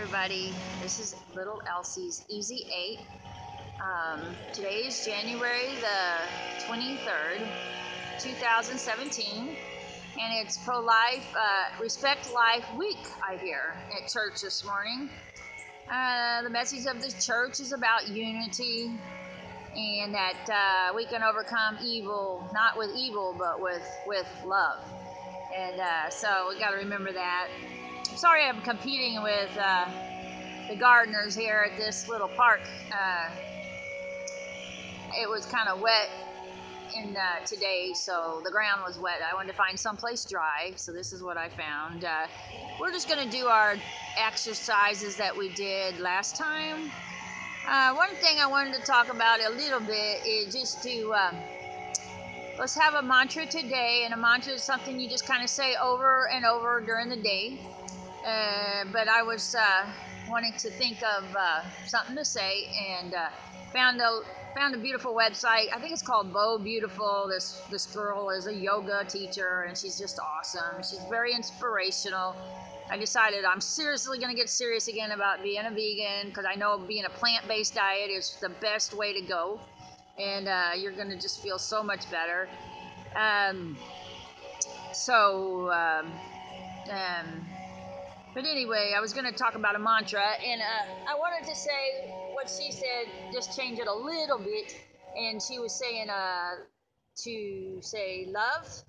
everybody. This is little Elsie's Easy 8. Today is January the 23rd, 2017, and it's Pro-Life, Respect Life Week, I hear, at church this morning. The message of the church is about unity and that we can overcome evil, not with evil, but with love. And so we got to remember that. Sorry I'm competing with the gardeners here at this little park. It was kind of wet today, so the ground was wet. I wanted to find someplace dry, so this is what I found. We're just going to do our exercises that we did last time. One thing I wanted to talk about a little bit is just to let's have a mantra today, and a mantra is something you just kind of say over and over during the day. But I was wanting to think of something to say, and found a beautiful website. I think it's called Bo Beautiful. This girl is a yoga teacher, and she's just awesome. She's very inspirational. I decided I'm seriously going to get serious again about being a vegan, because I know being a plant-based diet is the best way to go, and you're going to just feel so much better. But anyway, I was going to talk about a mantra, and I wanted to say what she said, just change it a little bit. And she was saying to say love,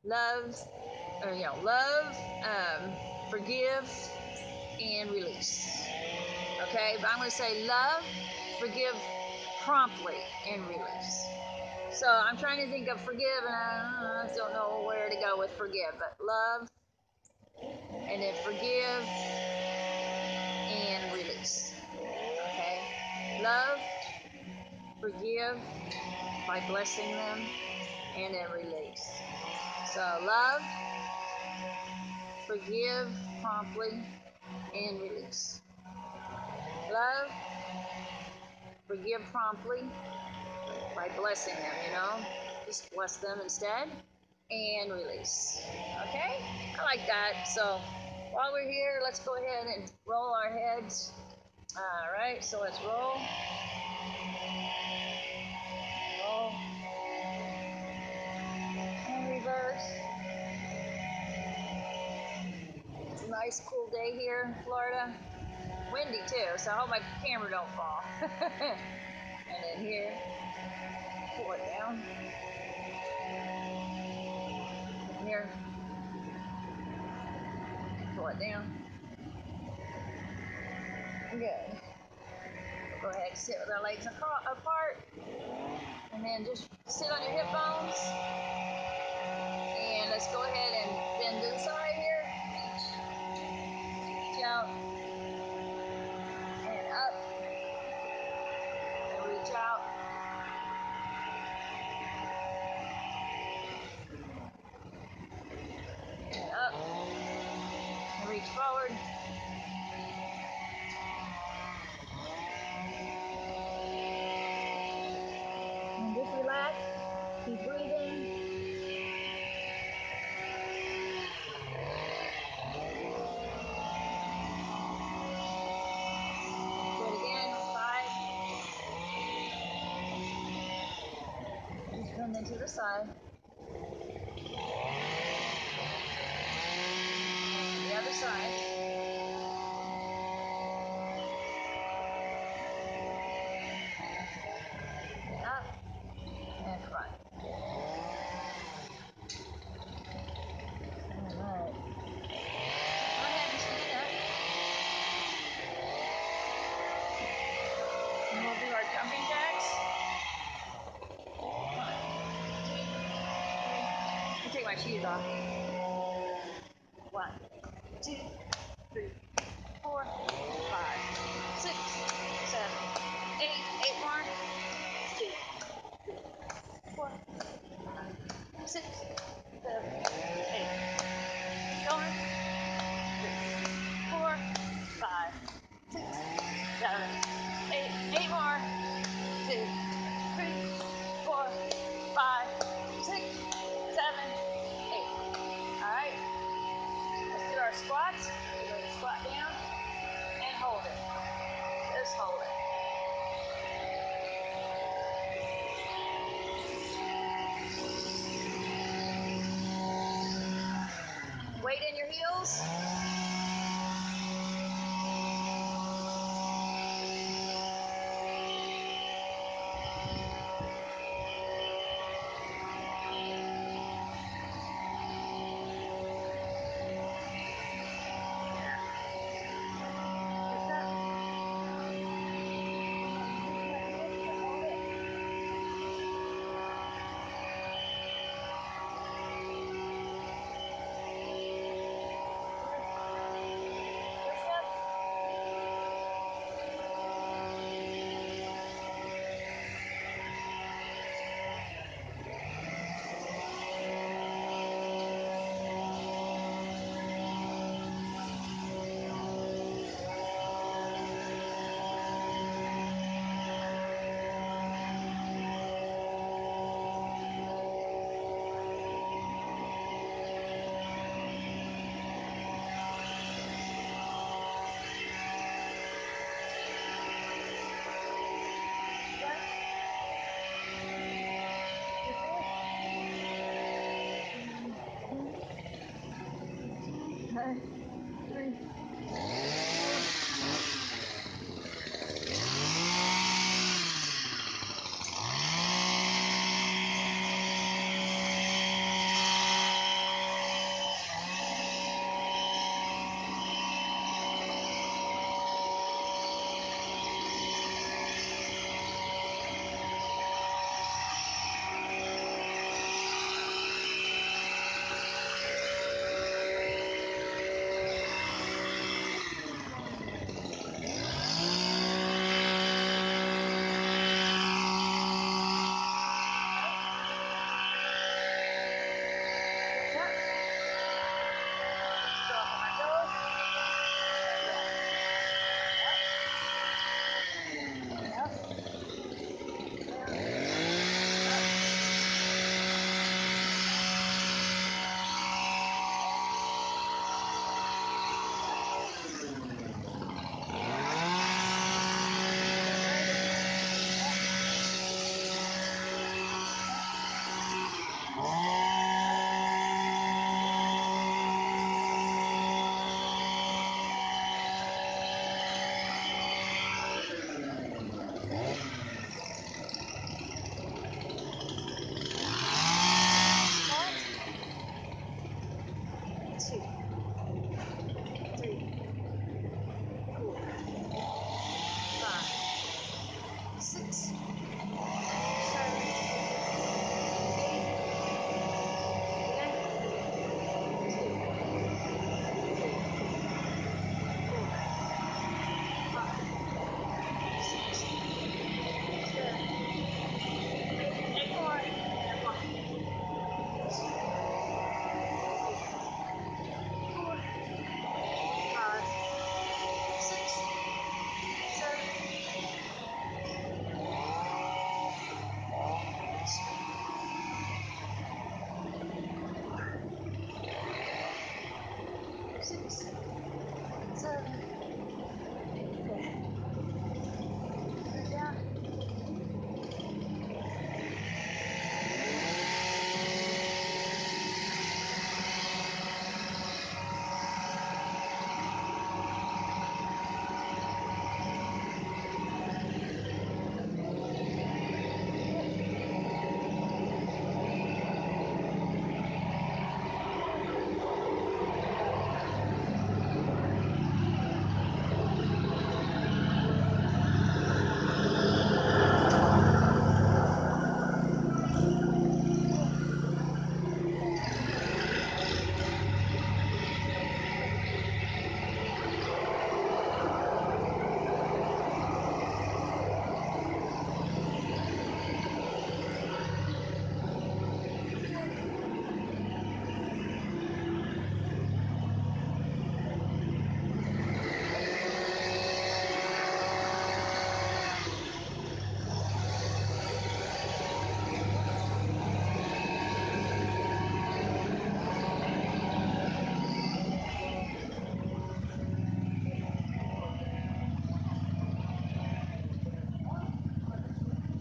forgive, and release. Okay, but I'm going to say love, forgive promptly, and release. So I'm trying to think of forgive, and I don't know where to go with forgive, but love, and then forgive and release. Okay? Love, forgive by blessing them, and then release. So love, forgive promptly, and release. Love, forgive promptly by blessing them, just bless them instead, and release. Okay? I like that. So while we're here, let's go ahead and roll our heads. All right, so let's roll. Roll. And reverse. It's a nice cool day here in Florida. Windy too, so I hope my camera don't fall. And then here, pull it down. And here, pull it down. Good. Go ahead and sit with our legs apart. And then just sit on your hip bones. And let's go ahead and bend to the side here. Reach out. And up. And reach out. And up. And reach forward. And just relax. Keep breathing. Do it again on 5. Just bend into the side. The other side. And up. And front. Alright. Go ahead and stand up. And we'll do our jumping jacks. 1, 2, 3. Let me take my shoes off. 1, 2, 3, 4, 5, 6, 7, 8. 8 more. 2, 3, 4, 5, 6, 7, 8. Going. 3, 4, 5, 6, 7, 8. 8 more. 2, 3, 4, 5, 6, 7, 8. All right. Let's do our squats. We're going to squat down and hold. 6, 7, 8. Down.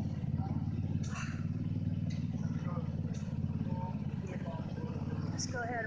Let's go ahead